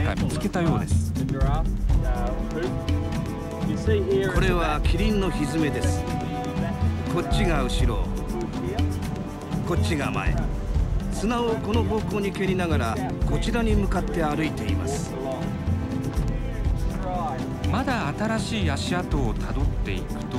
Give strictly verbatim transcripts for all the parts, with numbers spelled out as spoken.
か見つけたようです。 これはキリンのひづめです。こっちが後ろ、こっちが前。砂をこの方向に蹴りながらこちらに向かって歩いています。 まだ新しい足跡をたどっていくと、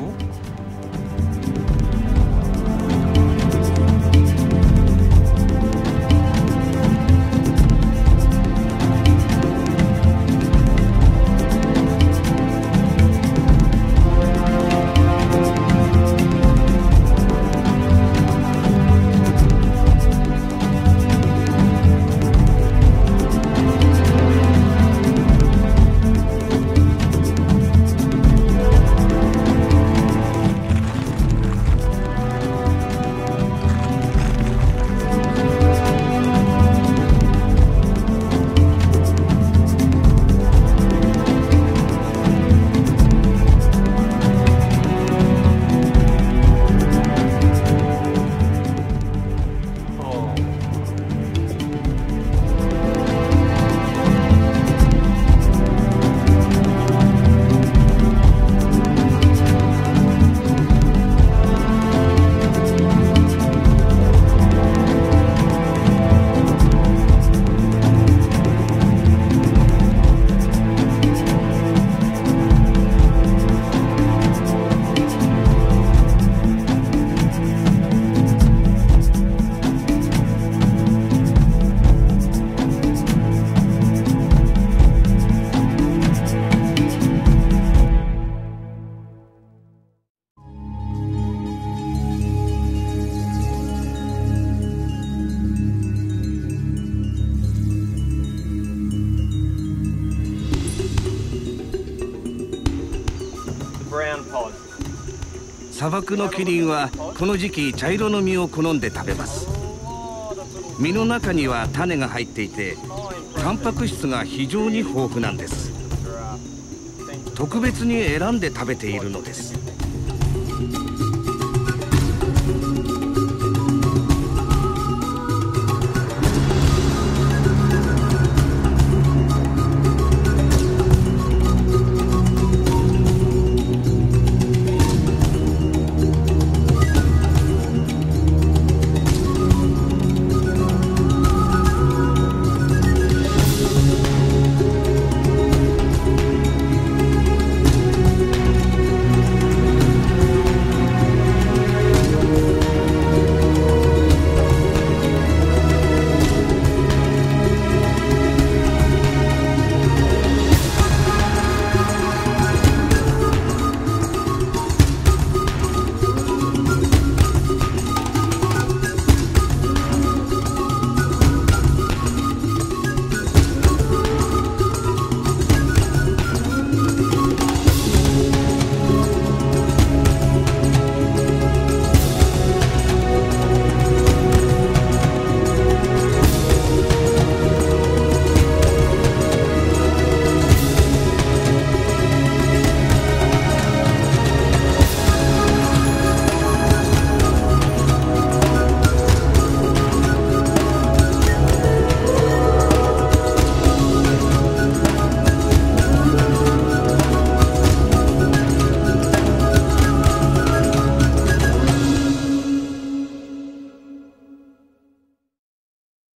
砂漠のキリンはこの時期茶色の実を好んで食べます。実の中には種が入っていてタンパク質が非常に豊富なんです。特別に選んで食べているのです。